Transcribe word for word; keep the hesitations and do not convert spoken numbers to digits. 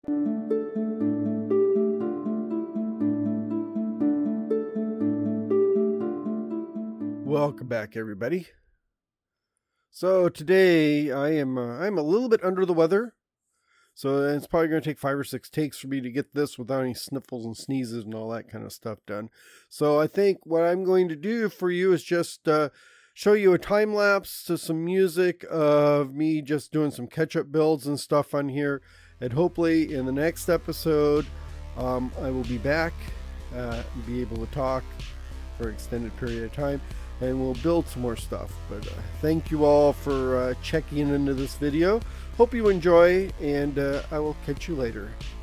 Welcome back, everybody. So today I am uh, I'm a little bit under the weather, so it's probably going to take five or six takes for me to get this without any sniffles and sneezes and all that kind of stuff done. So I think what I'm going to do for you is just uh, show you a time lapse to some music of me just doing some catch-up builds and stuff on here, and hopefully in the next episode um, I will be back uh, and be able to talk for an extended period of time, and we'll build some more stuff. But uh, thank you all for uh, checking into this video. Hope you enjoy, and uh, I will catch you later.